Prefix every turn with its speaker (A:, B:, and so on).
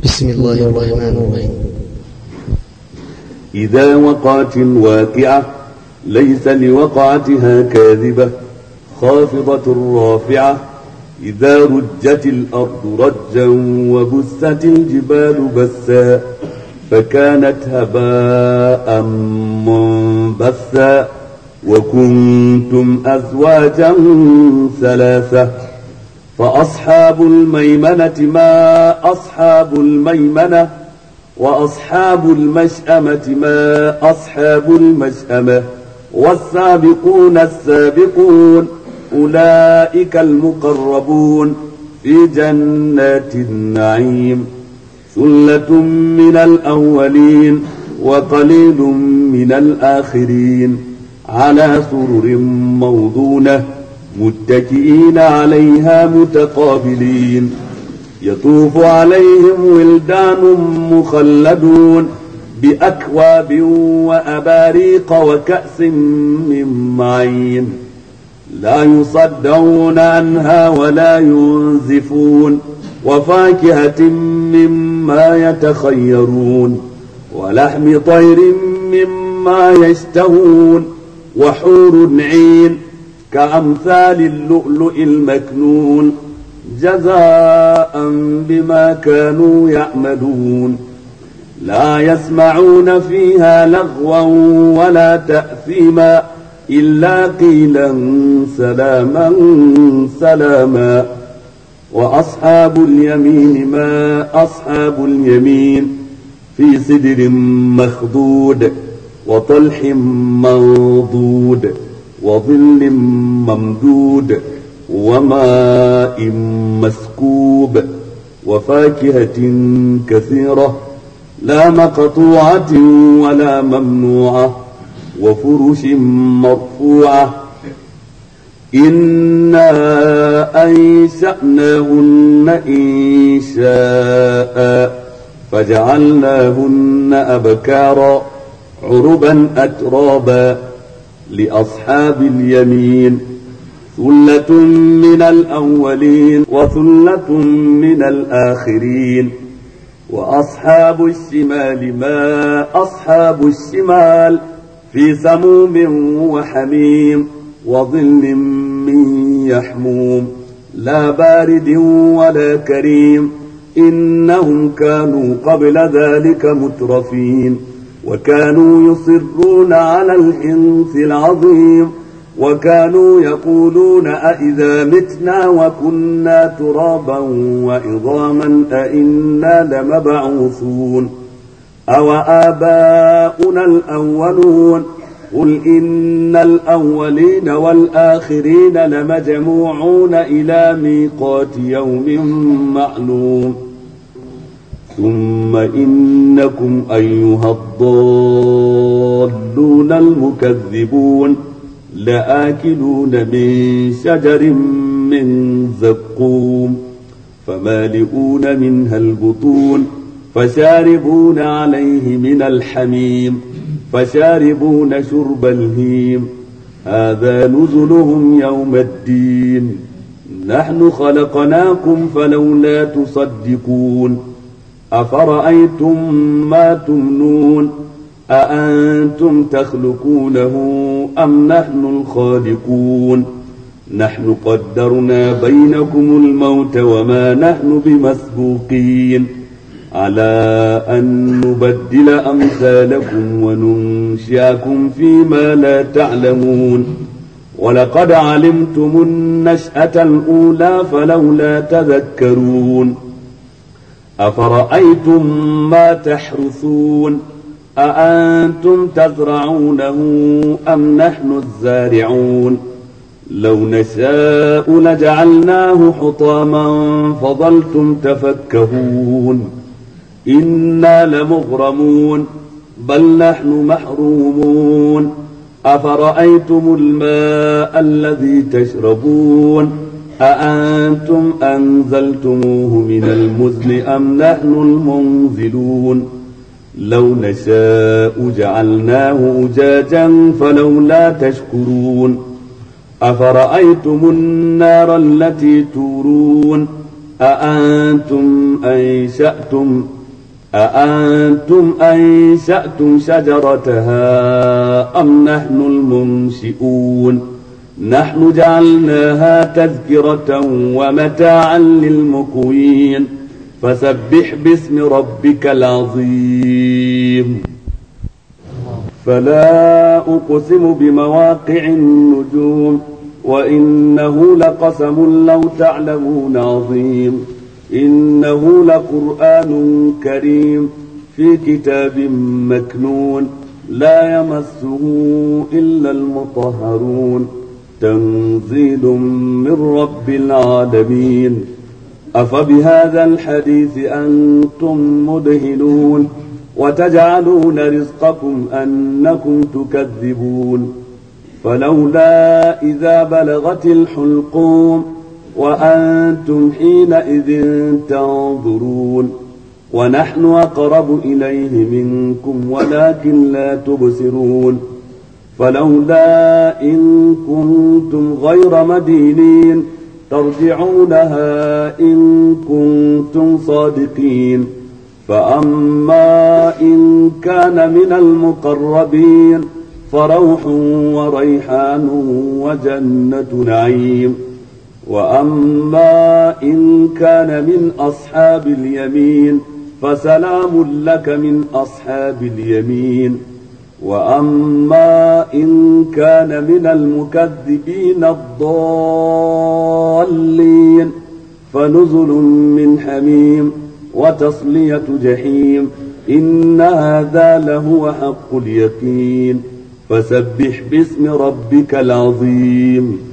A: بسم الله الرحمن الرحيم.
B: إذا وقعت الواقعة ليس لوقعتها كاذبة خافضة رافعة. إذا رجت الأرض رجا وبست الجبال بسا فكانت هباء منبثا وكنتم أزواجا ثلاثة. فأصحاب الميمنة ما أصحاب الميمنة وأصحاب المشأمة ما أصحاب المشأمة والسابقون السابقون أولئك المقربون في جنات النعيم. ثلة من الأولين وقليل من الآخرين على سرر موضونة متكئين عليها متقابلين. يطوف عليهم ولدان مخلدون بأكواب وأباريق وكأس من معين لا يصدعون عنها ولا ينزفون وفاكهة مما يتخيرون ولحم طير مما يشتهون وحور عين كأمثال اللؤلؤ المكنون جزاء بما كانوا يعملون. لا يسمعون فيها لغوا ولا تأثيما إلا قيلا سلاما سلاما. وأصحاب اليمين ما أصحاب اليمين في سدر مخضود وطلح منضود وظل ممدود وماء مسكوب وفاكهة كثيرة لا مقطوعة ولا ممنوعة وفرش مرفوعة. إنا أنشأناهن إنشاء فجعلناهن أبكارا عربا أترابا. لأصحاب اليمين ثلة من الأولين وثلة من الآخرين. وأصحاب الشمال ما أصحاب الشمال في سموم وحميم وظل من يحموم لا بارد ولا كريم. إنهم كانوا قبل ذلك مترفين وكانوا يصرون على الحنث العظيم وكانوا يقولون أئذا متنا وكنا ترابا وعظاما أئنا لمبعوثون أو آباؤنا الأولون. قل إن الأولين والآخرين لمجموعون إلى ميقات يوم معلوم. ثم إنكم أيها الضالون المكذبون لآكلون من شجر من زقوم فمالئون منها البطون فشاربون عليه من الحميم فشاربون شرب الهيم. هذا نزلهم يوم الدين. نحن خلقناكم فلولا تصدقون. أفرأيتم ما تمنون أأنتم تخلقونه أم نحن الخالقون. نحن قدرنا بينكم الموت وما نحن بمسبوقين على أن نبدل أمثالكم وننشئكم فيما لا تعلمون. ولقد علمتم النشأة الأولى فلولا تذكرون. أفرأيتم ما تحرثون أأنتم تزرعونه أم نحن الزارعون. لو نشاء لجعلناه حطاما فظلتم تفكهون. إنا لمغرمون بل نحن محرومون. أفرأيتم الماء الذي تشربون أأنتم أنزلتموه من المزن أم نحن المنزلون. لو نشاء جعلناه أجاجا فلولا تشكرون. أفرأيتم النار التي تورون أأنتم أنشأتم أأنتم أنشأتم شجرتها أم نحن المنشئون نحن جعلناها تذكرة ومتاعا للمقوين فسبح باسم ربك العظيم. فلا أقسم بمواقع النجوم وإنه لقسم لو تعلمون عظيم إنه لقرآن كريم في كتاب مكنون لا يمسه إلا المطهرون تنزيل من رب العالمين. أفبهذا الحديث أنتم مدهنون وتجعلون رزقكم أنكم تكذبون فلولا إذا بلغت الحلقوم وأنتم حينئذ تنظرون ونحن أقرب إليه منكم ولكن لا تبصرون فلولا إن كنتم غير مدينين ترجعونها إن كنتم صادقين فأما إن كان من المقربين فروح وريحان وجنة نعيم وأما إن كان من أصحاب اليمين فسلام لك من أصحاب اليمين وأما إن كان من المكذبين الضالين فنزل من حميم وتصلية جحيم إن هذا لهو حق اليقين فسبح باسم ربك العظيم.